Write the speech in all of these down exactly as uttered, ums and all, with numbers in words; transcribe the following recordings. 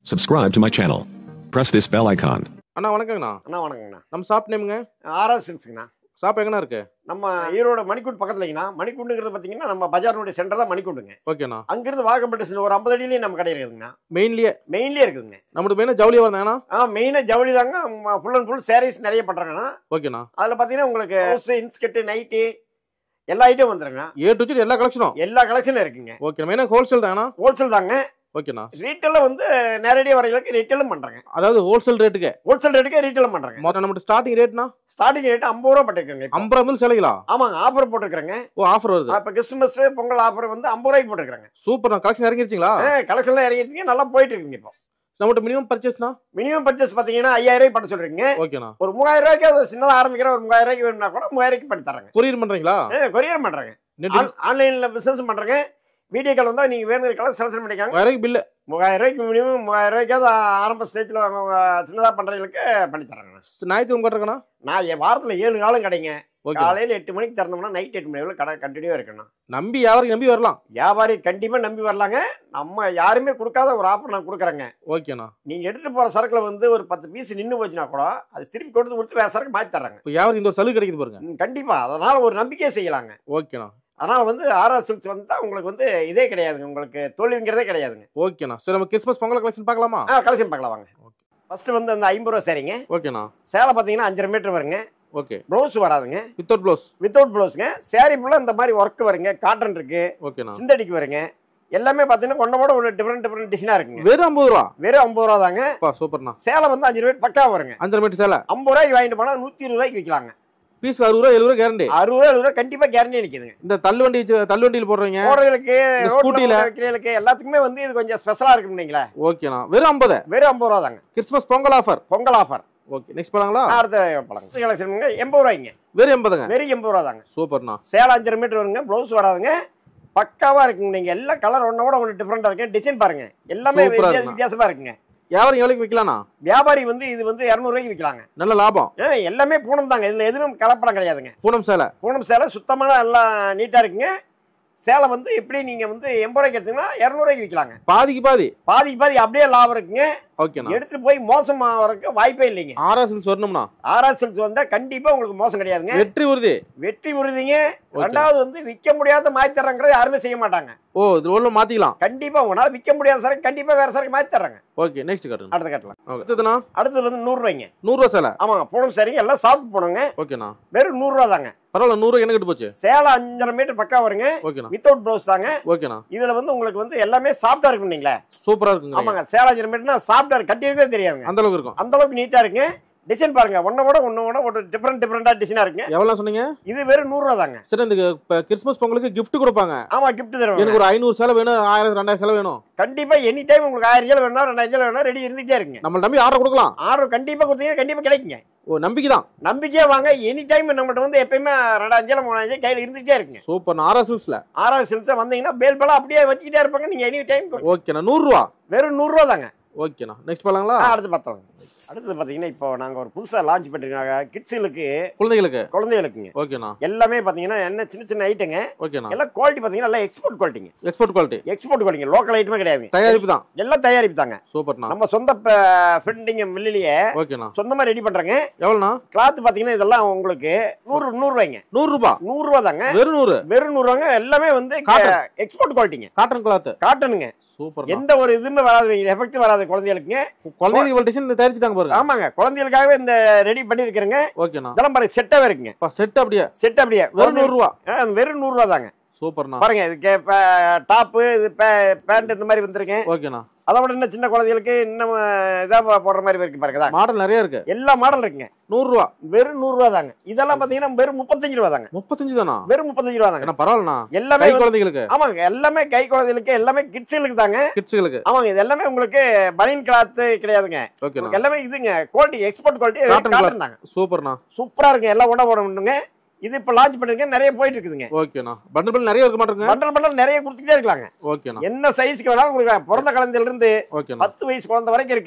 Subscribe to my channel. Press this bell icon. அண்ணா வணக்கங்கண்ணா. அண்ணா வணக்கங்கண்ணா. நம்ம ஷாப் நேமுங்க? ஆர்ஆர் சில்க்ஸ்ங்கண்ணா. ஷாப் எங்கண்ணா இருக்கு? நம்ம ஈரோடு மணிக்கூண்டு பக்கத்துலங்கண்ணா. மணிக்கூண்டுங்கிறது பார்த்தீங்கன்னா நம்ம பஜார்னுடைய சென்டர் தான் மணிக்கூண்டுங்க. ஓகேண்ணா. அங்கிருந்து வாக்கப்பட்ட ஒரு ஐம்பது அடியிலேயே நம்ம கடை இருக்குதுங்கண்ணா. மெயின்லயே மெயின்லயே இருக்குதுங்க. நம்மளுக்கு மெயினாக ஜவுளி வந்தாங்கண்ணா? ஆ மெயினாக ஜவுளி தாங்க. ஃபுல் அண்ட் ஃபுல் சாரீஸ் நிறைய பண்ணுறாங்கண்ணா. ஓகேண்ணா. அதில் பார்த்தீங்கன்னா உங்களுக்கு ஹவுஸ் இன்ஸ்கர்ட் நைட்டு எல்லா ஐட்டம் வந்துருங்க. ஏ டு ஜெட் எல்லா கலெக்ஷனும் எல்லா கலெக்ஷனும் இருக்குங்க. ஓகே. மெயினாக ஹோல்சேல் தாங்கண்ணா? ஹோல்சேல் தாங்க. ஓகேண்ணா. ரீட்டெயில வந்து நேரடியாக வரைகளுக்கு ரீட்டெயிலும் பண்ணுறாங்க. அதாவது ஹோல்சேல் ரேட்டுக்கு ஹோல்சேல் ரேட்டுக்கு ரீட்டெயிலும் பண்ணுறாங்க. மொத்தம் நம்ம ஸ்டார்டிங் ரேட்னா? ஸ்டார்டிங் ரேட் ஐம்பது ரூபா பட்டிருக்காங்க. ஐம்பது ரூபா சிலைகளா? ஆமாங்க, ஆஃபர் போட்டுருக்காங்க. ஓ, ஆஃபர் வருது. இப்போ கிறிஸ்துமஸ் பொங்கல் ஆஃபர் வந்து ஐம்பது ரூபாய்க்கு போட்டுருக்காங்க. சூப்பர். கலெக்ஷன் இறங்கிருச்சிங்களா? கலெக்ஷன்லாம் இறங்கிருக்கீங்க, நல்லா போயிட்டு இருக்குங்க. இப்போ நம்மகிட்ட மினிமம் பர்ச்சேஸ்னா? மினிமம் பர்ச்சேஸ் பார்த்தீங்கன்னா ஐயாயிரம் ரூபாய் பண்ண சொல்றீங்க. ஓகேண்ணா. ஒரு மூவாயிரம் ரூபாய்க்கு ஒரு சின்னதாக ஆரம்பிக்கிற ஒரு மூவாயிரம் ரூபாய்க்கு வேணும்னா கூட மூவாயிரம் ரூபாய்க்கு பண்ணி தராங்க. கொரியர் பண்றீங்களா? கொரியர் பண்றாங்க. ஆன்லைன்ல பிசினஸ் பண்றாங்க. வீடியோ கால் வந்தா நீங்க வேணுங்கிற கலர் செலக்ஷன் பண்ணிக்காங்க. மூவாயிரம் பில்லு மூவாயிரம் ரூபாய்க்கு மினிமம் மூவாயிரம் ரூபாய்க்காவது ஆரம்ப ஸ்டேஜ்ல சின்னதா பண்றவங்களுக்கு பண்ணி தராங்க. ஞாயிற்றுக்கிழமை கட்டுறேங்கண்ணா? நான் என் வாரத்துல ஏழு நாளும் கடைங்க. காலையில எட்டு மணிக்கு திறந்தோம்னா நைட் எட்டு மணி வரை கடை கண்டினியூவா இருக்கணும். நம்பி வியாபாரி நம்பி வரலாம். வியாபாரி கண்டிப்பா நம்பி வரலாங்க. நம்ம யாருமே கொடுக்காத ஒரு ஆஃபர் நான் கொடுக்குறேங்க. ஓகேண்ணா. நீங்க எடுத்துட்டு போற சரக்குல வந்து ஒரு பத்து பீஸ் நின்று போச்சுன்னா கூட அது திருப்பி கொண்டு கொடுத்து வேற சரக்கு மாத்தி தர்றாங்க. வியாபாரி இந்த ஒரு சலுகை கிடைக்குது பாருங்க. கண்டிப்பா. அதனால ஒரு நம்பிக்கையை செய்யலாங்க. ஓகேண்ணா. அதனால வந்து ஆர்ஆர் சில்க்ஸ் வந்து உங்களுக்கு வந்து இதே கிடையாதுங்க. உங்களுக்கு தோல்விங்கிறதே கிடையாதுங்க. ஓகேண்ணா. சரி, நம்ம கிறிஸ்மஸ் பொங்கல் கலெக்ஷன் பார்க்கலாமா? ஆ, கலெக்ஷன் பார்க்கலாம் வாங்க. ஃபர்ஸ்ட் வந்து அந்த ஐம்பது ரூபா சரிங்க. ஓகேண்ணா. சேலை பார்த்தீங்கன்னா அஞ்சரை மீட்டர் வருங்க. ஓகே. ப்ளவுஸ் வராதுங்க. Without blouse. வித்தவுட் ப்ளவுஸ்ங்க. சாரி ஃபுல்லாக இந்த மாதிரி ஒர்க் வருங்க. காட்டன் இருக்கு. ஓகேண்ணா. சிந்தடிக்கு வருங்க. எல்லாமே பார்த்தீங்கன்னா ஒன்னோட ஒன்று டிஃபரெண்ட் டிஃபரெண்ட் டிசைனாக இருக்குங்க. வெறும் ஐம்பது ரூபா? வெறும் ஐம்பது ரூபா தாங்க. சூப்பர்ண்ணா. சேலை வந்து அஞ்சு ரூபாய் பக்கா வருங்க. அஞ்சரை மீட்டர் சேலை ஐம்பது ரூபாய்க்கு வாங்கிட்டு போனால் நூற்றி இருபது ரூபாய்க்கு விற்கலாங்க. பீஸ் அறுபது ரூபா எழுபது ரூபா கேரண்டி? அறுபது ரூபா எழுபது ரூபா கண்டிப்பாக கேரண்டி நிற்குதுங்க. இந்த தள்ளுவண்டி தள்ளுவண்டியில் போடுறீங்க போடுறதுக்கு ஸ்கூட்டில வைக்கிறதுக்கு எல்லாத்துக்குமே வந்து இது கொஞ்சம் ஸ்பெஷலாக இருக்குங்களா? ஓகேண்ணா. வெறும் ஐம்பது? வெறும் ஐம்பது ரூபா தாங்க. Christmas Pongal offer. Pongal offer. Okay. Next போலாங்களா? அடுத்த பழங்க கலெக்ஷனுங்க எண்பது ரூபாய்ங்க. வெறும் எண்பதுங்க? வெறும் எண்பது ரூபா தாங்க. சூப்பர்ண்ணா. சேலை அஞ்சரை மீட்டர் வருங்க. ப்ளவுஸ் வராதுங்க. பக்காவா இருக்குங்க. நீங்க எல்லா கலர் ஒன்னோட ஒன்று டிஃபரெண்டா இருக்கு. டிசைன் பாருங்க, எல்லாமே வித்தியாசமா இருக்குங்க. வியாபாரம் எவ்வளவுக்கு விற்கலாம்ண்ணா? வியாபாரி வந்து இது வந்து இருநூறு ரூபாய்க்கு விற்கலாங்க. நல்ல லாபம். எல்லாமே பூனம் தாங்க. இதுல எதுவும் கலப்படம் கிடையாதுங்க. பூனம் சேலை. பூனம் சேலை சுத்தமான எல்லாம் நீட்டா இருக்குங்க. சேலை வந்து எப்படி நீங்க வந்து எண்பது ரூபாய்க்கு எடுத்தீங்கன்னா இருநூறு ரூபாய்க்கு விற்கலாங்க. பாதிக்கு பாதி? பாதிக்கு பாதி அப்படியே லாபம் இருக்குங்க. ஓகேண்ணா. எடுத்துட்டு போய் மோசம் ஆகிறதுக்கு வாய்ப்பே இல்லைங்க. ஆர்ஆர் சில்க்ஸ் வரணும்னா? ஆர்ஆர் சில்க்ஸ் வந்தா கண்டிப்பா உங்களுக்கு மோசம் கிடையாதுங்க. வெற்றி உறுதி. வெற்றி உறுதிங்க. ரெண்டாவது வந்து விற்க முடியாத மாத்தி தர்றாங்க. யாருமே செய்ய மாட்டாங்க. ஓ, இது ஒண்ணு மாத்திக்கலாம். கண்டிப்பா உங்களால விற்க முடியாத சரக்கு கண்டிப்பா வேற சரக்கு மாத்தி தர்றாங்க. ஓகே. நெக்ஸ்ட் கட்டுங்க. அடுத்து கட்டலாம். அடுத்ததுனா? அடுத்தது வந்து நூறு ரூபாய்ங்க. நூறு ரூபாய் சேலை. ஆமாங்க. பூனம் சரிங்க. எல்லாம் சாப்பிட்டு போனோங்க. ஓகேண்ணா. வெறும் நூறு ரூபா தாங்க. பரவாயில்ல. நூறு என்ன கட்டு போச்சு? சேலை அஞ்சரை மீட்டர் பக்கா வருங்க. ஓகேண்ணா. வித்தவுட் ப்ளவுஸ் தாங்க. ஓகேண்ணா. இதுல வந்து உங்களுக்கு வந்து எல்லாமே சாஃப்டா இருக்குங்களா? சூப்பரா இருக்குங்க. ஆமாங்க. சேலை அஞ்சரை மீட்டர்னா சாஃப்டா இருக்கு. கட்டி இருக்கவே தெரியாதுங்க. அந்த அளவுக்கு இருக்கும். அந்த அளவுக்கு நீட்டா இருக்குங்க. டிசைன் பாருங்க, ஒன்னோட ஒன்னோட ஒரு டிஃபரெண்ட் டிஃபரெண்டா டிசைனா இருக்குங்க. எவ்வளவு சொன்னீங்க? இது வெறும் நூறு ரூபா தாங்க. சரி, இந்த கிறிஸ்மஸ் பொங்கலுக்கு கிஃப்ட் கொடுப்பாங்க. ஆமா, கிஃப்ட் தருவாங்க. எனக்கு ஒரு ஐநூறு சேலை வேணும், ஆயிரம் ரெண்டாயிரம் சேலை வேணும். கண்டிப்பா எனி டைம் உங்களுக்கு ஆயிரம் சேலை வேணும், ரெண்டாயிரம் சேலை வேணும், ரெடி இருந்துட்டே இருக்குங்க. நம்ம நம்பி ஆர்டர் கொடுக்கலாம். ஆர்டர் கண்டிப்பா கொடுத்தீங்கன்னா கண்டிப்பா கிடைக்குங்க. ஓ, நம்பிக்கை தான். நம்பிக்கையா வாங்க. எனி டைம் நம்மகிட்ட வந்து எப்பயுமே ரெண்டாயிரம் சேலை மூணாயிரம் சேலை கையில இருந்துட்டே இருக்குங்க. சூப்பர். ஆர்ஆர் சில்க்ஸ்ல ஆர்ஆர் சில்க்ஸ் வந்தீங்கன்னா பேல் பேலா அப்படியே வச்சுக்கிட்டே இருப்பாங்க. நீங்க எனி டைம். ஓகேண்ணா. நூறு ரூபா? வெறும் நூறு ரூபா தாங்க. ஓகேண்ணா. நெக்ஸ்ட் போலாங்களா? அடுத்து பார்த்தோம். அடுத்து பாத்தீங்கன்னா இப்போ நாங்க ஒரு புதுசா லான்ச் பண்ணிருக்காங்க கிட்ஸுகளுக்கு, குழந்தைகளுக்கு. குழந்தைகளுக்குங்க. ஓகேண்ணா. எல்லாமே பாத்தீங்கன்னா என்ன சின்ன சின்ன ஐட்டங்க. ஓகேண்ணா. எல்லாம் குவாலிட்டி பாத்தீங்கன்னா எல்லாம் எக்ஸ்போர்ட் குவாலிட்டிங்க. Export quality. Export quality. Local ஐட்டமே கிடையாது. தயாரிப்பு தான். எல்லாம் தயாரிப்பு தாங்க. சூப்பர்ண்ணா. நம்ம சொந்த பிரிண்டிங் மில்லிலேயே ஓகேண்ணா சொந்தமா ரெடி பண்றாங்க. எவ்வளவுண்ணா? கிளாத் பாத்தீங்கன்னா இதெல்லாம் உங்களுக்கு நூறு நூறு ரூபாய்ங்க. நூறு ரூபாய்? நூறு ரூபாய் தாங்க. வெறும் நூறு? வெறும் நூறு ரூபாங்க. எல்லாமே வந்து எக்ஸ்போர்ட் குவாலிட்டிங்க. Cotton cloth. காட்டனுங்க. சூப்பர். எந்த ஒரு இதுமே வராது, எஃபெக்ட் வராது குழந்தைகளுக்கு. குழந்தைகளுக்கு இவ்வளவு டிசைன் தயாரிச்சிட்டாங்க பாருங்க. ஆமாங்க, குழந்தைகளுக்காகவே இந்த ரெடி பண்ணி இருக்கறேங்க. ஓகேண்ணா. இதெல்லாம் பாருங்க செட்டாவே இருக்குங்க. செட் அப்படியே? செட் அப்படியே. வெறும் நூறு ரூபாய்? வெறும் நூறு ரூபாய் தாங்க. சூப்பர்ண்ணா. பாருங்க, இதுக்கு டாப், இது பேண்ட் இந்த மாதிரி வந்திருக்கு. ஓகேண்ணா. அதை விட இன்னும் சின்ன குழந்தைகளுக்கு இன்னும் இதா போடுற மாதிரி இருக்கு பாருங்க. மாடல் நிறைய இருக்கு. எல்லா மாடல் இருக்குங்க. நூறு ரூபாய்? வெறும் நூறு ரூபாய் தாங்க. இதெல்லாம் பாத்தீங்கன்னா வெறும் முப்பத்தஞ்சு ரூபாய் தாங்க. முப்பத்தஞ்சு தானா? வெறும் முப்பத்தஞ்சு ரூபாய் தாங்க. பரவாயில்லண்ணா. எல்லாமே குழந்தைகளுக்கு. ஆமாங்க, எல்லாமே கை குழந்தைகளுக்கு, எல்லாமே கிட்ஸுகளுக்கு தாங்க. கிட்ஸுகளுக்கு. ஆமாங்க. இது எல்லாமே உங்களுக்கு பனியன் கிளாத் கிடையாதுங்க. ஓகேண்ணா. எல்லாமே இதுங்க குவாலிட்டி, எக்ஸ்போர்ட் குவாலிட்டி. காட்டன் தாங்க. சூப்பர்ண்ணா. சூப்பரா இருக்கு. எல்லாம் ஒண்ணா போடணுங்க. இது இப்ப லான்ச் பண்ணிருக்கேன். நிறைய போயிட்டு இருக்குதுங்க. ஓகேண்ணா. பண்டல் பண்டல் நிறைய இருக்க மாட்டேங்க. பண்டல் பண்டல் நிறைய கொடுத்துட்டே இருக்கலாங்க. ஓகேண்ணா. என்ன சைஸ்க்கு வேணாலும் உங்களுக்கு பிறந்த குழந்தையில இருந்து ஓகேண்ணா பத்து வயசு குழந்தை வரைக்கும் இருக்குங்க.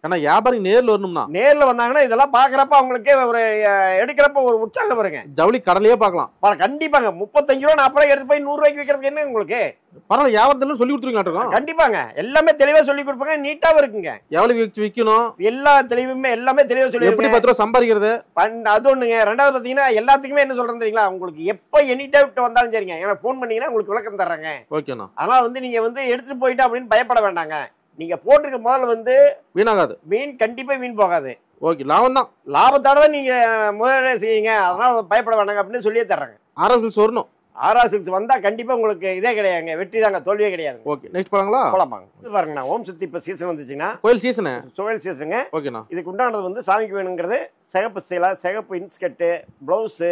ஆனா வியாபாரி நேர்ல வரணும்னா நேர்ல வந்தாங்கன்னா இதெல்லாம் பாக்குறப்ப அவங்களுக்கு ஒரு எடுக்கிறப்ப ஒரு உற்சாகம் வருங்க. ஜவுளி கடலையே பார்க்கலாம். கண்டிப்பாங்க முப்பத்தஞ்சு ரூபா நாற்பது ரூபாய் எடுத்து போய் நூறு ரூபாய்க்கு விற்கிறதுக்கு என்ன உங்களுக்கு பரவாயில்ல. வியாபாரத்துல சொல்லி கொடுத்துருங்க. கண்டிப்பாங்க எல்லாமே தெளிவா சொல்லி கொடுப்பாங்க. நீட்டாவும் இருக்குங்க. எவ்வளவு வச்சு விற்கணும் எல்லா தெளிவுமே எல்லாமே தெளிவா சொல்லி எப்படி பத்து ரூபா சம்பாதிக்கிறது அது ஒண்ணுங்க. ரெண்டாவது பாத்தீங்கன்னா எல்லாத்துக்குமே என்ன சொல்றேன் தெரியுங்களா, உங்களுக்கு எப்ப எனி டைம் வந்தாலும் சரிங்க எனக்கு போன் பண்ணீங்கன்னா உங்களுக்கு விளக்கம் தர்றாங்க. ஓகேண்ணா. அதனால வந்து நீங்க வந்து எடுத்துட்டு போயிட்டா அப்படின்னு பயப்பட வேண்டாங்க. நீங்க போட்டிருக்க முதல்ல வந்து வீணாகாது. வீண் கண்டிப்பா வீண் போகாது. ஓகே லாபம் தான். லாபத்தோட தான் நீங்க முதல்ல செய்யுங்க. அதனால பயப்பட வேண்டாங்க அப்படின்னு சொல்லியே தர்றாங்க. ஆர்ஆர் வரணும். ஆர்ஆர் சில்க்ஸ் வந்தா கண்டிப்பா உங்களுக்கு இதே கிடையாதுங்க, வெற்றி தாங்க, தோல்வியே கிடையாது. ஓகே நெக்ஸ்ட் போலாங்களா? போலாமாங்க. இது பாருங்கண்ணா ஓம் சக்தி இப்ப சீசன் வந்துச்சுன்னா கோயில் சீசன் கோயில் சீசனுங்க. ஓகேண்ணா. இதுக்கு உண்டானது வந்து சாமிக்கு வேணுங்கிறது சிகப்பு சேலை, சிகப்பு இன்ஸ்கர்ட், பிளவுஸ்,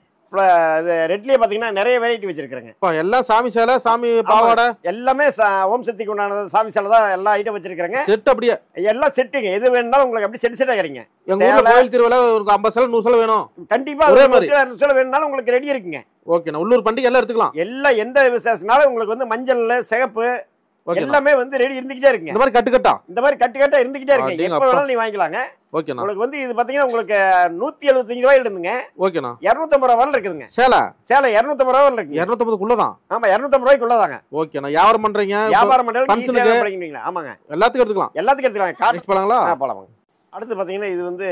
ரெட்லயே பாத்தீங்கன்னா நிறைய வெரைட்டி வச்சிருக்காங்க. எல்லாம் சாமி சேலை, சாமி பாவாடை எல்லாமே ஓம் சக்திக்கு உண்டானது சாமி சேலை தான் எல்லா ஐட்டம் வச்சிருக்காங்க. செட் அப்படியே எல்லாம் செட்டுங்க. எது வேணும்னாலும் உங்களுக்கு அப்படி செட் செட்டா கிடைக்குங்க. எங்க ஊர்ல கோயில் திருவிழா ஒரு ஐம்பது சேலை நூறு சேலை வேணும். கண்டிப்பா ஒரே மாதிரி சேலை வேணும்னாலும் உங்களுக்கு ரெடி இருக்குங்க. ஓகேண்ணா. உள்ளூர் பண்டிகை எல்லாம் எடுத்துக்கலாம். எல்லாம் எந்த விசேஷனாலும் உங்களுக்கு வந்து மஞ்சள், சிகப்பு எல்லாமே வந்து ரெடி இருந்துகிட்டே இருக்குங்க. இந்த மாதிரி கட்டு கட்டா இந்த மாதிரி கட்டு கட்டா இருந்துகிட்டே இருக்கு. எப்ப வேணாலும் நீ வாங்கிக்கலாங்க. ஓகேண்ணா. உங்களுக்கு வந்து இது பாத்தீங்கன்னா உங்களுக்கு நூத்தி எழுபத்தஞ்சு ரூபாயில இருந்துங்க. ஓகேண்ணா. இருநூத்தி ஐம்பது ரூபாய் வரல இருக்குதுங்க. சேலை சேலை இருநூத்தி ஐம்பது ரூபாய் இருக்கு. இருநூத்தி ஐம்பதுக்குள்ளதான். ஆமா இருநூத்தி ஐம்பது ரூபாய்க்குள்ளதாங்க. ஓகேண்ணா. வியாபாரம் பண்றீங்க, வியாபாரம் பண்றீங்க. ஆமாங்க எல்லாத்துக்கும் எடுத்துக்கலாம். எல்லாத்துக்கும் எடுத்துக்கலாம். காட்டு போலாங்களா? போலாமாங்க. அடுத்து பாத்தீங்கன்னா இது வந்து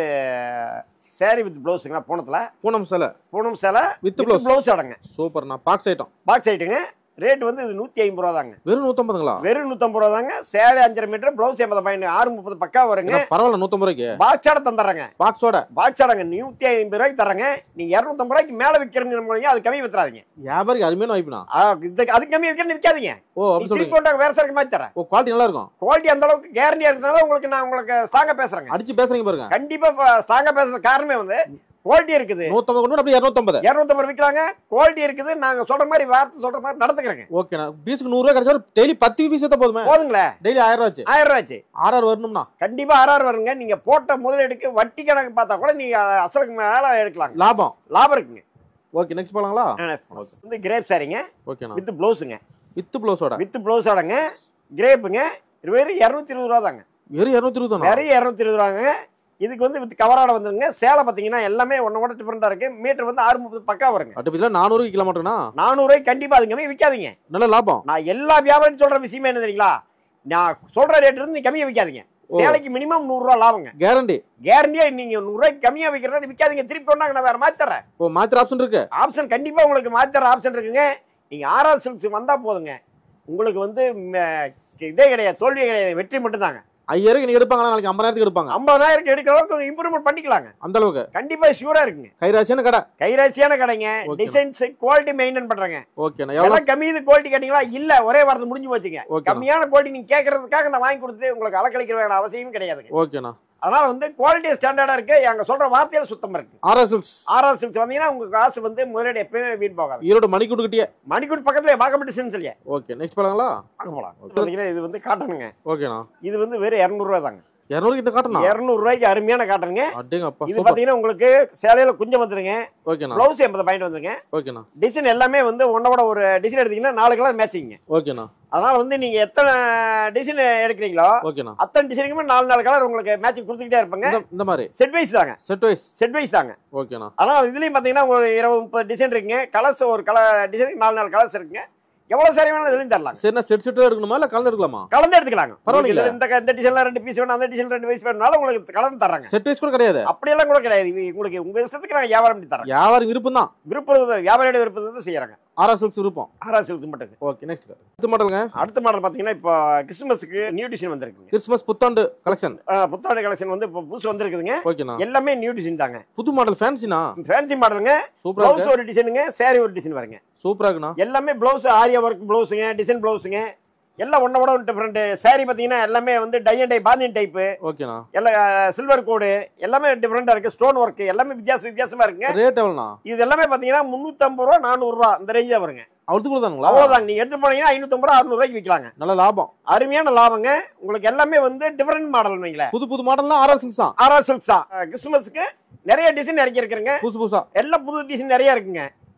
சாரி வித் பிளவுஸ்ங்க. பூனத்துல பூனம் சேலை, பூனம் சேலை வித் பிளவுஸ் பிளவுஸ் அடங்க. சூப்பர்ண்ணா. பாக்ஸ் ஐட்டம் பாக்ஸ் ஐட்டங்க. ரேட் வந்து இது நூத்தி ஐம்பது ரூபா தாங்க. வெறும் நூத்தி ஐம்பதுங்களா? வெறும் நூத்தி ஐம்பது ரூபா தாங்க. சேலை அஞ்சரை மீட்டர், பிளவுஸ் எண்பது பாயிண்ட் ஆறு முப்பது பக்கா வருங்க. பரவாயில்ல. நூத்தி ஐம்பது ரூபாய்க்கு பாக்ஸோட தந்துடுறாங்க. பாக்ஸோட பாக்ஸோடங்க நூத்தி ஐம்பது ரூபாய்க்கு தர்றாங்க. நீங்க இருநூத்தி ஐம்பது ரூபாய்க்கு மேல விற்கிறீங்க, அது கம்மி வித்துறாதீங்க. வியாபாரிக்கு அருமையான வாய்ப்புனா. அது கம்மி விற்கிறேன்னு விற்காதீங்க. ஓ அப்படி திருப்பி கொண்டாங்க வேற சரக்கு மாதிரி தரேன். ஓ குவாலிட்டி நல்லா இருக்கும். குவாலிட்டி அந்த அளவுக்கு கேரண்டியா இருக்கனால உங்களுக்கு நான் உங்களுக்கு ஸ்ட்ராங்கா பேசுறேங்க. அடிச்சு பேசுறீங்க பாருங்க. கண்டிப்பா ஸ்ட்ராங்கா பேசுற காரணமே வந்து குவாலிட்டி இருக்குது. நூத்தி ஐம்பது கொண்டு அப்படியே இருநூத்தி ஐம்பது இருநூத்தி ஐம்பது விற்கிறாங்க. குவாலிட்டி இருக்குது. நாங்க சொல்ற மாதிரி வார்த்தை சொல்ற மாதிரி நடந்துக்கிறேங்க. ஓகேண்ணா. பீஸ்க்கு நூறு ரூபாய் கிடைச்சாலும் டெய்லி பத்து பீஸ் எடுத்தா போதுமே. போதுங்களே. டெய்லி ஆயிரம் ரூபாய் ஆயிரம் ரூபாய் ஆர்ஆர் வரணும்னா கண்டிப்பா ஆர்ஆர் வருங்க. நீங்க போட்ட முதலீடுக்கு வட்டி கணக்கு பார்த்தா கூட நீங்க அசலுக்கு மேல எடுக்கலாம். லாபம் லாபம் இருக்குங்க. ஓகே நெக்ஸ்ட் போலாங்களா? வந்து கிரேப் சாரிங்க. ஓகேண்ணா. வித் பிளவுஸ்ங்க. வித் பிளவுஸோட வித் பிளவுஸோடங்க. கிரேப்புங்க. வெறும் இருநூத்தி இருபது ரூபா தாங்க. வெறும் இருநூத்தி இருபது வெறும் இருநூத்தி இருபது ரூபாங்க. இதுக்கு வந்து வித் கவரோட வந்துருங்க. சேலை பாத்தீங்கன்னா எல்லாமே ஒன்னோட டிஃபரெண்டா இருக்கு. மீட்டர் வந்து ஆறு முப்பது பக்கா வருங்க. அட்டு நானூறு கிலோமீட்டர்னா நானூறு ரூபாய் கண்டிப்பா அது கம்மி விற்காதீங்க. நல்ல லாபம். நான் எல்லா வியாபாரம் சொல்ற விஷயமே என்ன தெரியுங்களா, நான் சொல்ற ரேட் இருந்து கம்மியா விற்காதீங்க. சேலைக்கு மினிமம் நூறு ரூபாய் லாபங்க. கேரண்டி கேரண்டியா. நீங்க நூறு ரூபாய்க்கு கம்மியா விற்கிறதா விற்காதீங்க. திருப்பி ஒண்ணாங்க நான் வேற மாத்தி தரேன். ஓ மாத்திர ஆப்ஷன் இருக்கு. ஆப்ஷன் கண்டிப்பா உங்களுக்கு மாத்தி தர ஆப்ஷன் இருக்குங்க. நீங்க ஆர்ஆர் சில்க்ஸ் வந்தா போதுங்க. உங்களுக்கு வந்து இதே கிடையாது, தோல்வியே கிடையாது, வெற்றி மட்டும் தாங்க. ஐயாயிரம் நீங்க எடுப்பாங்க, நாளைக்கு ஐம்பதாயிரத்துக்கு எடுப்பாங்க. ஐம்பதாயிரம் எடுக்கிற அளவுக்கு இம்ப்ரூவ்மெண்ட் பண்ணிக்கலாங்க. அந்த அளவுக்கு கண்டிப்பா ஷூரா இருக்குங்க. கைராசியான கடை. கைராசியான கடைங்க. டிசைன்ஸ் குவாலிட்டி மெயின்டைன் பண்றாங்க. ஓகேண்ணா. எவ்வளவு கம்மி இது குவாலிட்டி கேட்டீங்களா? இல்ல ஒரே வாரத்தை முடிஞ்சு போச்சுங்க. கம்மியான குவாலிட்டி நீங்க கேட்கறதுக்காக நான் வாங்கி கொடுத்து உங்களுக்கு அலக்கழிக்கிற வேண்டிய அவசியம் கிடையாதுங்க. ஓகேண்ணா. அதனால வந்து குவாலிட்டி ஸ்டாண்டர்டா இருக்கு. எங்க சொல்ற வார்த்தையில சுத்தமா இருக்கு. RR silks. ஆர்ஆர் சில்க்ஸ் வந்தீங்கன்னா உங்க காசு வந்து முதலீடு எப்பவுமே வீண் போகாது. ஈரோடு மணிக்கூடு கிட்டே மணிக்கூடு பக்கத்துல வாக்கப்பட்டு சென்ஸ்லயே. Okay next போலாங்களா? அங்க போலாம். பாத்தீங்கன்னா இது வந்து காட்டனுங்க. ஓகேண்ணா. இது வந்து வெறும் இருநூறு ரூபாய் தாங்க. இருநூறு இந்த காட்டனா? இருநூறு ரூபாய்க்கு அருமையான காட்டனுங்க. அடேங்கப்பா. இது பாத்தீங்கன்னா உங்களுக்கு சேலையில குஞ்சம் வந்துருங்க. ஓகேண்ணா. ப்ளவுஸ் எண்பது பாயிண்ட் வந்துருங்க. ஓகேண்ணா. டிசைன் எல்லாமே வந்து ஒன்னோட ஒரு டிசைன் எடுத்தீங்கன்னா நாலு கலர் மேட்சிங்க. ஓகேண்ணா. அதனால வந்து நீங்க எத்தனை டிசைன் எடுக்கிறீங்களோ ஓகேண்ணா அத்தனை டிசைனுக்குமே நாலு நாலு கலர் உங்களுக்கு மேட்சிங் கொடுத்துக்கிட்டே இருப்பாங்க. இந்த மாதிரி செட் வைஸ் தாங்க. செட் வைஸ் செட் வைஸ் தாங்க. ஓகேண்ணா. அதனால இதுலயும் பாத்தீங்கன்னா ஒரு இருபது முப்பது டிசைன் இருக்குங்க. கலர்ஸ் ஒரு கலர் டிசைனுக்கு நாலு நாலு கலர்ஸ் இருக்குங்க. எவ்வளவு சரி வேணாலும் இதுலயும் தரலாம். சரிண்ணா. செட் செட்டா எடுக்கணுமா இல்ல கலந்து எடுக்கலாமா? கலந்து எடுத்துக்கலாங்க. பரவாயில்ல. இந்த இந்த டிசைன்ல ரெண்டு பீஸ் வேணும், அந்த டிசைன்ல ரெண்டு பீஸ் வேணும்னாலும் உங்களுக்கு கலந்து தராங்க. செட் வைஸ் கூட கிடையாது. அப்படி எல்லாம் கூட கிடையாது. உங்களுக்கு உங்க இஷ்டத்துக்கு நாங்க வியாபாரம் பண்ணி தரோம். வியாபாரம் விருப்பம் தான். விருப்பம் வியாபாரியோட விருப்பத்தை செய்யறாங்க. ஆர்ஆர் சில்க்ஸ் விருப்பம். ஆர்ஆர் சில்க்ஸ் மட்டும். ஓகே நெக்ஸ்ட் அடுத்த மாடலுங்க. அடுத்த மாடல் பாத்தீங்கன்னா இப்போ கிறிஸ்மஸ்க்கு நியூ டிசைன் வந்திருக்கு. கிறிஸ்மஸ் புத்தாண்டு கலெக்ஷன். புத்தாண்டு கலெக்ஷன் வந்து இப்போ புதுசு வந்திருக்குதுங்க. ஓகேண்ணா. எல்லாமே நியூ டிசைன் தாங்க. புது மாடல் ஃபேன்சினா? ஃபேன்சி மாடலுங்க. சூப்பரா இருக்கு. ப்ளவுஸ் ஒரு டிசைனுங்க, சாரி ஒரு டிசைன் வருங்க. சூப்பரா இருக்குண்ணா. எல்லாமே ப்ளவுஸ் ஆரியா ஒர்க் ப்ளவுஸுங்க, டிசைன் ப்ளவுஸுங்க. எல்லாம் ஒன்னோட டிஃபரெண்ட். சாரி பாத்தீங்கன்னா எல்லாமே வந்து டை அண்ட் டை பாந்தின் டைப். ஓகேண்ணா. எல்லாம் சில்வர் கோடு எல்லாமே டிஃபரெண்டா இருக்கு. ஸ்டோன் ஒர்க் எல்லாமே வித்தியாச வித்தியாசமா இருக்குங்க. ரேட் எவ்வளவுண்ணா? இது எல்லாமே பாத்தீங்கன்னா முன்னூத்தி ஐம்பது ரூபா நானூறு ரூபா இந்த ரேஞ்ச் தான் வருங்க. அவ்வளவு தானுங்களா? அவ்வளவுதாங்க. நீங்க எடுத்து போனீங்கன்னா ஐநூத்தி ஐம்பது ரூபா அறுநூறு ரூபாய்க்கு விற்கலாங்க. நல்ல லாபம். அருமையான லாபங்க. உங்களுக்கு எல்லாமே வந்து டிஃபரெண்ட் மாடல் வைங்களேன். புது புது மாடல்னா ஆர்ஆர் சில்க்ஸ் தான். ஆர்ஆர் சில்க்ஸ் தான். கிறிஸ்மஸ்க்கு நிறைய டிசைன் இறக்கி இருக்குங்க. புதுசு புதுசா எல்லாம் புது டிசைன் நிறைய இருக்குங்க.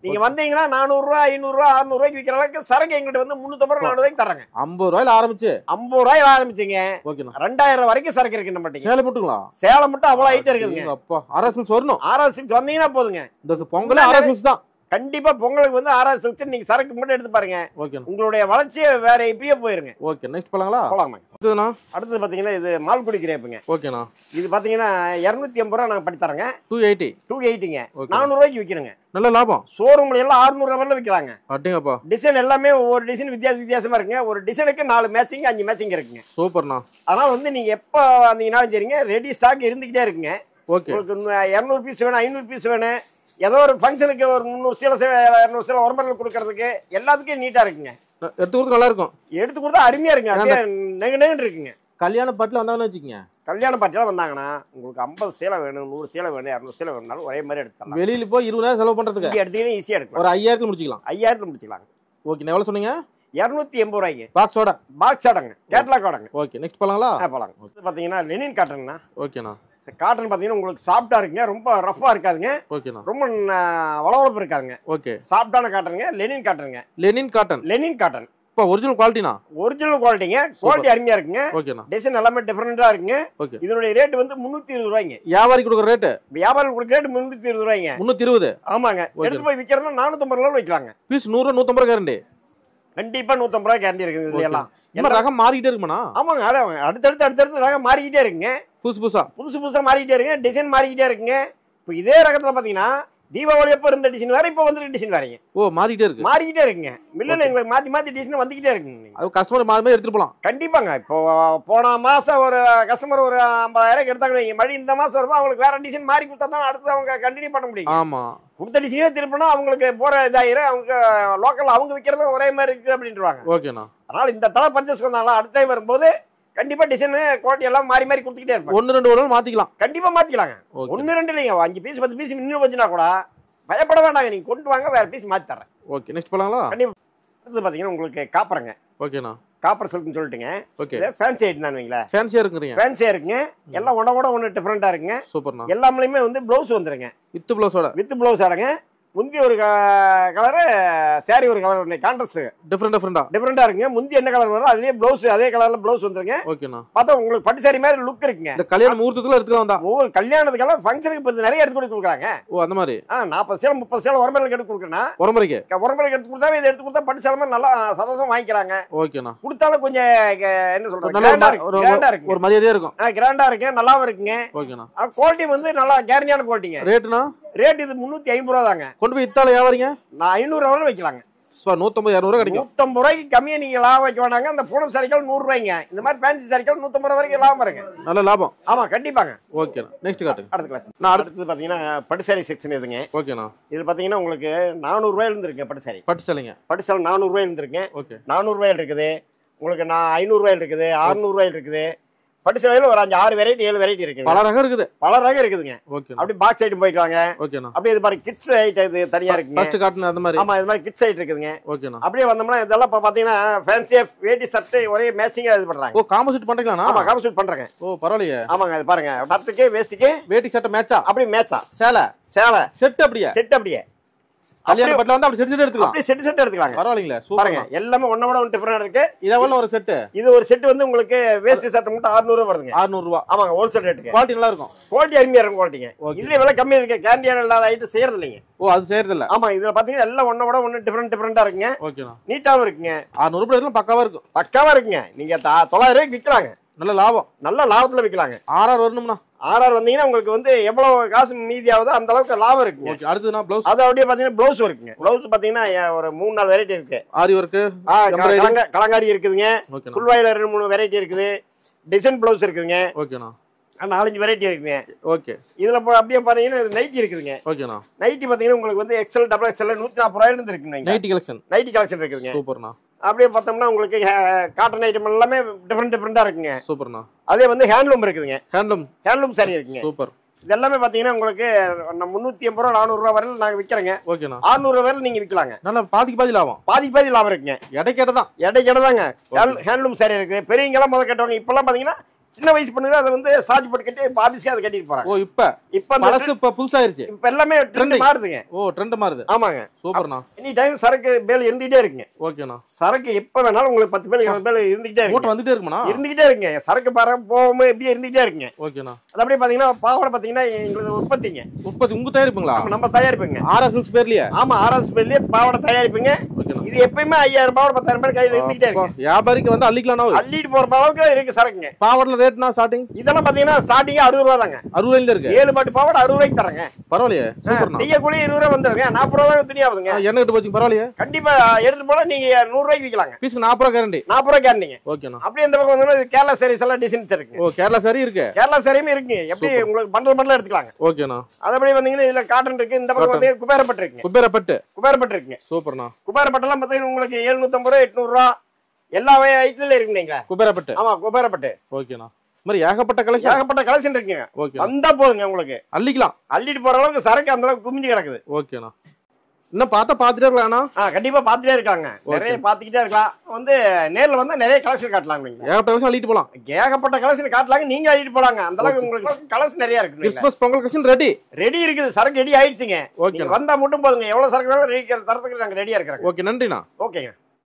நீங்க வந்தீங்கன்னா நானூறு ரூபாய் ஐநூறு ரூபாய் அறுநூறு ரூபாய்க்கு விற்கிற அளவுக்கு சரக்கு எங்கிட்ட வந்து முன்னூத்தி ஐம்பது நானூறு ரூபாய்க்கு தராங்க. ஐம்பது ரூபாயில ஆரம்பிச்சு ஐம்பது ரூபாயில ஆரம்பிச்சுங்க ஓகேண்ணா. ரெண்டாயிரம் வரைக்கும் சரக்கு இருக்கு நம்ம கிட்ட. சேலம் மட்டுங்களா? சேலம் மட்டும் அவ்வளவு ஐட்டம் இருக்குதுங்க. அப்பா ஆர்எஸ் வரணும். ஆர்எஸ் வந்தீங்கன்னா போதுங்க. இந்த பொங்கல் ஆர்எஸ் தான். கண்டிப்பா பொங்கலுக்கு வந்து ஆர்எஸ் சில்க் நீங்க சரக்கு மட்டும் எடுத்து பாருங்க. ஓகே. உங்களுடைய வளர்ச்சியே வேற இப்படியே போயிருங்க. ஓகே. நெக்ஸ்ட் போலாங்களா? போலாமா. அடுத்ததுண்ணா? அடுத்தது பாத்தீங்கன்னா இது மால்குடி கிரேப்புங்க. ஓகேண்ணா. இது பாத்தீங்கன்னா இருநூத்தி ஐம்பது ரூபா நாங்க பண்ணி தரங்க. டூ எயிட்டி டூ எயிட்டிங்க நானூறு ரூபாய்க்கு விற்கணுங்க. நல்ல லாபம். ஷோரூம்ல எல்லாம் அறுநூறு ரூபாய்ல விற்கிறாங்க. அட்டேங்கப்பா. டிசைன் எல்லாமே ஒவ்வொரு டிசைன் வித்தியாச வித்தியாசமா இருக்குங்க. ஒரு டிசைனுக்கு நாலு மேட்சிங் அஞ்சு மேட்சிங் இருக்குங்க. சூப்பர்ண்ணா. அதனால வந்து நீங்க எப்ப வந்தீங்கன்னாலும் சரிங்க ரெடி ஸ்டாக் இருந்துகிட்டே இருக்குங்க. ஓகே. உங்களுக்கு இருநூறு பீஸ் வேணும் ஐநூறு பீஸ் வேணும் ஏதோ ஒரு ஃபங்க்ஷனுக்கு ஒரு முந்நூறு சீலை இருநூறு சீலை உரம்பர்கள் கொடுக்கறதுக்கு எல்லாத்துக்கும் நீட்டா இருக்குங்க. எடுத்து கொடுத்து நல்லா இருக்கும். எடுத்து கொடுத்தா அருமையா இருக்குங்க. அப்படியே நெகு நெகுன்னு இருக்குங்க. கல்யாண பாட்டில் வந்தாங்கன்னு வச்சுக்கோங்க. கல்யாண பாட்டிலாம் வந்தாங்கன்னா உங்களுக்கு ஐம்பது சேலை வேணும் நூறு சேலை வேணும் இரநூறு சேலை வேணும்னாலும் ஒரே மாதிரி எடுத்துக்கலாம். வெளியில போய் இருபதாயிரம் செலவு பண்றதுக்கு எடுத்தீங்கன்னா ஈஸியா எடுக்கலாம். ஒரு ஐயாயிரத்துல முடிச்சுக்கலாம். ஐயாயிரத்துல முடிச்சுக்கலாம். ஓகே. எவ்வளவு சொன்னீங்க? இருநூத்தி எண்பது ரூபாய்க்கு பாக்ஸோட. பாக்ஸ் ஆடங்க கேட்லாக் ஆடங்க. ஓகே. நெக்ஸ்ட் போலாங்களா? போலாம். பாத்தீங்கன்னா லெனின் காட்டன்ண்ணா. ஓகேண்ணா. காட்டன் பாத்தீங்கன்னா உங்களுக்கு சாஃப்டா இருக்குங்க. ரொம்ப ரஃபா இருக்காதுங்க. ஓகேண்ணா. ரொம்ப வளவளப்பு இருக்காதுங்க. ஓகே. சாஃப்டான காட்டனுங்க. லெனின் காட்டனுங்க. Linen cotton. Linen cotton. இப்போ ஒரிஜினல் குவாலிட்டினா? ஒரிஜினல் குவாலிட்டிங்க. குவாலிட்டி அருமையா இருக்குங்க. ஓகேண்ணா. டிசைன் எல்லாமே டிஃபரெண்டா இருக்குங்க. ஓகே. இதனுடைய ரேட் வந்து முன்னூத்தி இருபது ரூபாய்ங்க. வியாபாரி கொடுக்குற ரேட்? வியாபாரி கொடுக்குற ரேட் முன்னூத்தி இருபது ரூபாய்ங்க. முன்னூத்தி இருபது? ஆமாங்க. எடுத்து போய் விற்கிறதுனா நானூத்தி ஐம்பது ரூபாய் வைக்கலாங்க. பீஸ் நூறு நூத்தி ஐம்பது கேரண்டி? கண்டிப்பா நூத்தி ஐம்பது ரூபாய் கேரண்டி இருக்குது. இதுல எல்லாம் என்ன ரகம் மாறிக்கிட்டே இருக்குமாண்ணா? ஆமாங்க. அடுத்தடுத்து அடுத்தடுத்து ரகம் மாறிக்கிட்டே இருக்குங்க. புதுசு புதுசா புதுசு புதுசா மாறிக்கிட்டே இருக்குங்க. டிசைன் மாறிக்கிட்டே இருக்குங்க. இப்போ இதே ரகத்துல பாத்தீங்கன்னா தீபாவளி அப்ப இருந்த டிசைன் வேற இப்ப வந்து டிசைன் வேறங்க. ஓ மாறிக்கிட்டே இருக்கு. மாறிக்கிட்டே இருக்குங்க. மில்லுல எங்களுக்கு மாத்தி மாத்தி டிசைன் வந்துகிட்டே இருக்குங்க. அது கஸ்டமர் மாறி மாறி எடுத்துட்டு போலாம். கண்டிப்பாங்க. இப்போ போன மாசம் ஒரு கஸ்டமர் ஒரு ஐம்பதாயிரம் எடுத்தாங்க. மறுபடி இந்த மாசம் வரும்போது அவங்களுக்கு வேற டிசைன் மாறி கொடுத்தா தான் அடுத்து அவங்க கண்டினியூ பண்ண முடியும். ஆமா. கொடுத்த டிசைனே திருப்பினா அவங்களுக்கு போற இதாயிரம். அவங்க லோக்கல் அவங்க விற்கிறது ஒரே மாதிரி இருக்கு அப்படின்றாங்க. ஓகேண்ணா. அதனால இந்த தலை பர்ச்சேஸ் வந்தாலும் அடுத்த டைம் வரும்போது கண்டிப்பா டிசைன் குவாலிட்டி எல்லாம் மாறி மாறி கொடுத்துக்கிட்டே இருப்பாங்க. ஒன்னு ரெண்டு ஒரு மாத்திக்கலாம். கண்டிப்பா மாத்திக்கலாங்க. ஒன்னு ரெண்டு இல்லைங்க. அஞ்சு பீஸ் பத்து பீஸ் இன்னும் வச்சுனா கூட பயப்பட வேண்டாங்க. நீங்க கொண்டு வாங்க வேற பீஸ் மாத்தி தரேன். ஓகே. நெக்ஸ்ட் போலாங்களா? கண்டிப்பா. அடுத்து பாத்தீங்கன்னா உங்களுக்கு காப்பருங்க. ஓகேண்ணா. காப்பர் சில்க்னு சொல்லிட்டுங்க. ஓகே. இது ஃபேன்சி ஐட்டம் தான் வைங்களா. ஃபேன்சியா இருக்குறீங்க? ஃபேன்சியா இருக்குங்க. எல்லாம் ஒண்ண ஒண்ண ஒண்ணு டிஃபரெண்டா இருக்குங்க. சூப்பர்ண்ணா. எல்லாமே வந்து ப்ளவுஸ் வந்துருங்க. வித் ப்ளவுஸோட. வித் ப்ளவுஸ் ஆடுங்க. முந்தி ஒரு கலரு சாரி ஒரு கலர் ஒண்ணு கான்ட்ராஸ்ட் டிஃபரெண்ட் டிஃபரெண்டா டிஃபரெண்டா இருக்குங்க. முந்தி என்ன கலர் வரும் அதுலயே ப்ளவுஸ் அதே கலர்ல ப்ளவுஸ் வந்துருங்க. ஓகேண்ணா. பார்த்தா உங்களுக்கு பட்டு சாரி மாதிரி லுக் இருக்குங்க. இந்த கல்யாண முகூர்த்தத்துல எடுத்துக்கலாம் வந்தா. ஓ கல்யாணத்துக்கெல்லாம் ஃபங்க்ஷனுக்கு இப்ப நிறைய எடுத்து கொடுக்குறாங்க. ஓ அந்த மாதிரி. ஆ நாற்பது சேலை முப்பது சேலை உரம்பரைக்கு எடுத்து கொடுக்குறேன்னா உரம்பரைக்கு உரம்பரைக்கு எடுத்து கொடுத்தாவே இதை எடுத்து கொடுத்தா பட்டு சேலை மாதிரி நல்லா சந்தோஷம் வாங்கிக்கிறாங்க. ஓகேண்ணா. கொடுத்தாலும் கொஞ்சம் என்ன சொல்றாங்க கிராண்டா இருக்கு. ஒரு மரியாதையா இருக்கும். ஆ கிராண்டா இருக்கு நல்லாவும் இருக்குங்க. ஓகேண்ணா. குவாலிட்டி வந்து நல்லா கேரண்டியான குவாலிட்டிங்க. ரேட்னா? ரேட் இது முன்னூத்தி ஐம்பது ரூபா தாங்க. கொண்டு போய் இத்தால வியாபாரிங்க நான் ஐநூறு ரூபாய் வைக்கலாங்க. நூத்தம்பது இருநூறு கிடைக்கும். நூத்தம்பது ரூபாய்க்கு கம்மியா நீங்க லாபம் வைக்க வேண்டாங்க. அந்த பூனம் சாரிகள் நூறு ரூபாய்ங்க. இந்த மாதிரி ஃபேன்சி சாரிகள் நூத்தம்பது ரூபாய் வரைக்கும் லாபம் வருங்க. நல்ல லாபம். ஆமா கண்டிப்பாங்க. ஓகே. நெக்ஸ்ட் காட்டுங்க. அடுத்த கிளாஸ். நான் அடுத்து பாத்தீங்கன்னா பட்டு சாரி செக்ஷன் இதுங்க. ஓகேண்ணா. இது பாத்தீங்கன்னா உங்களுக்கு நானூறு ரூபாயில இருந்து இருக்கு பட்டு சாரி. பட்டு சாரிங்க. பட்டு சாரி நானூறு ரூபாயில இருந்து இருக்கு. ஓகே. நானூறு ரூபாயில இருக்குது. உங்களுக்கு நான் ஐநூறு ரூபாயில இருக்குது. அறுநூறு ரூபாயில இருக்குது. பட்டு சேலையில ஒரு அஞ்சு ஆறு வெரைட்டி ஏழு வெரைட்டி இருக்கு. பல ரகம் இருக்குது. பல ரகம் இருக்குதுங்க. ஓகே. அப்படி பாக்ஸ் ஐட்டம் போய்க்காங்க. ஓகேண்ணா. அப்படியே இது பாருங்க கிட்ஸ் ஐட்டம் இது தனியா இருக்குங்க. ஃபர்ஸ்ட் காட்டுன அந்த மாதிரி. ஆமா இது மாதிரி கிட்ஸ் ஐட்டம் இருக்குதுங்க. ஓகேண்ணா. அப்படியே வந்தோம்னா இதெல்லாம் இப்ப பாத்தீங்கன்னா ஃபேன்சியா வேட்டி சட்டை ஒரே மேட்சிங்கா இது பண்றாங்க. ஓ காம்போ செட் பண்றீங்களா? ஆமா காம்போ செட் பண்றேங்க. ஓ பரவாயில்லையே. ஆமாங்க இது பாருங்க சட்டைக்கு வேஸ்டிக்கு வேட்டி சட்டை மேட்சா? அப்படியே மேட்சா. சேலை சேலை செட் அப்படியே. செட் அப்படியே. கல்யாண பட்டுல வந்து அப்படி செட் செட் எடுத்துக்கலாம். அப்படியே செட் செட் எடுத்துக்கலாங்க. பரவாயில்லைங்களே. பாருங்க எல்லாமே ஒண்ண விட ஒண்ணு டிஃபரெண்ட் இருக்கு. இது எவ்வளவு ஒரு செட்? இது ஒரு செட் வந்து உங்களுக்கு வேஸ்ட் சட்டை மட்டும் அறுநூறு ரூபாய் வருதுங்க. அறுநூறு ரூபாய். ஆமாங்க ஹோல்சேல் ரேட்டுக்கு. குவாலிட்டி நல்லா இருக்கும். குவாலிட்டி அருமையா இருக்கும் குவாலிட்டிங்க. இதுல விலை கம்மி இருக்கு. கேண்டியான இல்லாத ஐட்டம் செய்யறது இல்லைங்க. ஓ அது செய்யறது இல்ல. ஆமா இதுல பாத்தீங்கன்னா எல்லாம் ஒண்ண விட ஒண்ணு டிஃபரெண்ட் டிஃபரெண்டா இருக்குங்க. ஓகேண்ணா. நீட்டாவும் இருக்குங்க. அறுநூறு ரூபாய் எல்லாம் பக்காவா இருக்கும். பக்காவா இருக்குங்க. நீங்க தொள்ளாயிரம் ரூபாய்க்கு விற்கலாங்க. நல்ல லாபம். நல்ல லாபத்துல விற்கலாங்க. ஆறாறு வரணும்னா ஆறாறு வந்தீங்கன்னா உங்களுக்கு வந்து எவ்வளவு காசு மீதி ஆகுதோ அந்த அளவுக்கு லாபம் இருக்குங்க. ஓகே. அடுத்து நான் ப்ளவுஸ். அது அப்படியே பாத்தீங்கன்னா ப்ளவுஸ் இருக்குங்க. ப்ளவுஸ் பாத்தீங்கன்னா ஒரு மூணு நாலு வெரைட்டி இருக்கு. ஆரி வர்க், கலங்காரி இருக்குதுங்க. ஃபுல்வாயில ரெண்டு மூணு வெரைட்டி இருக்குது. டிசைன் ப்ளவுஸ் இருக்குதுங்க. ஓகேண்ணா. நாலஞ்சு வெரைட்டி இருக்குங்க. ஓகே. இதுல அப்படியே பாத்தீங்கன்னா நைட்டி இருக்குதுங்க. ஓகேண்ணா. நைட்டி பாத்தீங்கன்னா உங்களுக்கு வந்து எக்ஸ்எல் டபுள் எக்ஸ்எல் நூத்தி நாற்பது ரூபாயில இருந்து இருக்குங்க. Nightie collection. நைட்டி கலெக்ஷன் இருக்குதுங்க. சூப்பர்ண்ணா. அப்படியே பார்த்தோம்னா உங்களுக்கு காட்டன் ஐட்டம் எல்லாமே டிஃபரெண்ட் டிஃபரெண்டா இருக்குங்க. சூப்பர்ண்ணா. அதே வந்து ஹேண்ட்லூம் இருக்குதுங்க. ஹேண்ட்லூம் ஹேண்ட்லூம் சாரி இருக்குங்க. சூப்பர். இது எல்லாமே பாத்தீங்கன்னா உங்களுக்கு முன்னூத்தி ஐம்பது ரூபா நானூறு ரூபாய் வரையில நாங்க விக்கிறோங்க. ஓகேண்ணா. அறுநூறு ரூபாய் வரையில நீங்க விற்கலாங்க. நல்லா பாதிக்கு பாதி லாபம். பாதிக்கு பாதி லாபம் இருக்குங்க. எடை கேட்டதான் எடை கேட்டதாங்க. ஹேண்ட்லூம் சாரி இருக்குது. பெரியவங்க எல்லாம் முதல் கேட்டவங்க இப்பெல்லாம் பாத்தீங்கன்னா சின்ன வயசு பொண்ணுங்க அதை வந்து சார்ஜ் போட்டு கட்டி ஆபீஸ்க்கு அதை கட்டிட்டு போறாங்க. ஓ இப்ப இப்ப பழசு இப்ப புதுசாயிருச்சு. இப்ப எல்லாமே ட்ரெண்ட் மாறுதுங்க. ஓ ட்ரெண்ட் மாறுது. ஆமாங்க. சூப்பர்ண்ணா. எனி டைம் சரக்கு பேல் இருந்துகிட்டே இருக்குங்க. ஓகேண்ணா. சரக்கு எப்ப வேணாலும் உங்களுக்கு பத்து பேர் இருபது பேர் இருந்துகிட்டே இருக்கு. ஓட்ட வந்துட்டே இருக்குமாண்ணா? இருந்துகிட்டே இருக்குங்க. சரக்கு பாரு போகாம இப்படியே இருந்துகிட்டே இருக்குங்க. ஓகேண்ணா. அது அப்படியே பாத்தீங்கன்னா பாவாடை பாத்தீங்கன்னா எங்களுக்கு உற்பத்திங்க. உற்பத்தி உங்க தயாரிப்புங்களா? நம்ம தயாரிப்புங்க. ஆர்எஸ்எஸ் பேர்லயே? ஆமா ஆர்எஸ் பேர்லயே பாவாடை தயாரிப்புங்க. இது எப்பயுமே ஐயாயிரம் பாவாடை பத்தாயிரம் பேர் கையில இருந்துகிட்டே இருக்கு. வியாபாரிக்கு வந்து அள்ளிக்கலாம் அள்ளிட்டு போற அளவுக்கு இருக்கு சரக்குங்க. பாவாடை ரேட்னா ஸ்டார்டிங் இதெல்லாம் பாத்தீங்கன்னா ஸ்டார்டிங் அறுபது ரூபா தாங்க. அறுபது ரூபாயில இருக்கு. ஏழு பாட்டு பாவாடை அறுபது ரூபாய்க்கு தரங்க. பரவாயில்லையே. சூப்பர்ண்ணா. டீய கூலி இருபது ரூபா வந்துருங்க. நாற்பது ரூபா துணி ஆகுதுங்க. என்ன கிட்ட போச்சு? பரவாயில்லையே. கண்டிப்பா எடுத்து போனா நீங்க நூறு ரூபாய்க்கு விக்கலாங்க. பீஸ்க்கு நாற்பது ரூபாய் கேரண்டி. நாற்பது ரூபாய் கேரண்டிங்க. ஓகேண்ணா. அப்படியே இந்த பக்கம் வந்து கேரளா சாரீஸ் எல்லாம் டிசைன்ஸ் இருக்கு. ஓ கேரளா சாரி இருக்கு. கேரளா சாரியும் இருக்கு. எப்படி உங்களுக்கு பண்டல் பண்டலா எடுத்துக்கலாங்க. ஓகேண்ணா. அது அப்படியே வந்தீங்கன்னா இதுல காட்டன் இருக்கு. இந்த பக்கம் வந்து குபேரப்பட்டு இருக்குங்க. குபேரப்பட்டு. குபேரப்பட்டு இருக்குங்க. சூப்பர்ண்ணா. குபேரப்பட்டு எல்லாம் பாத்தீங்கன்னா உங்களுக்கு எழுநூத்தி ஐம்பது ரூபா எட்நூறு ரூபா எல்லா ஐட்டத்துல இருக்குங்க. குபேரப்பட்டு. ஆமா குபேரப்பட்டு. ஓகேண்ணா. மாதிரி ஏகப்பட்ட கலெக்ஷன் ஏகப்பட்ட கலெக்ஷன் இருக்குங்க. ஓகே. வந்தா போதுங்க உங்களுக்கு. அள்ளிக்கலாம். அள்ளிட்டு போற அளவுக்கு சரக்கு அந்த அளவுக்கு குமிஞ்சு கிடக்குது. ஓகேண்ணா. இன்னும் பார்த்தா பாத்துட்டே இருக்கலாம்ண்ணா? ஆ கண்டிப்பா பாத்துட்டே இருக்காங்க. நிறைய பாத்துக்கிட்டே இருக்கலாம். வந்து நேர்ல வந்தா நிறைய கலெக்ஷன் காட்டலாம். நீங்க ஏகப்பட்ட கலெக்ஷன் அள்ளிட்டு போலாம். ஏகப்பட்ட கலெக்ஷன் காட்டலாங்க. நீங்க அள்ளிட்டு போலாங்க. அந்த அளவுக்கு உங்களுக்கு கலெக்ஷன் நிறைய இருக்கு. Christmas Pongal collection ready ready இருக்குது. சரக்கு ரெடி ஆயிடுச்சுங்க. நீங்க வந்தா மட்டும் போதுங்க. எவ்வளவு சரக்கு வேணாலும் ரெடி தரத்துக்கு நாங்க ரெடியா இருக்கிறோம். ஓகே நன்றிண்ணா. ஓகேங்க.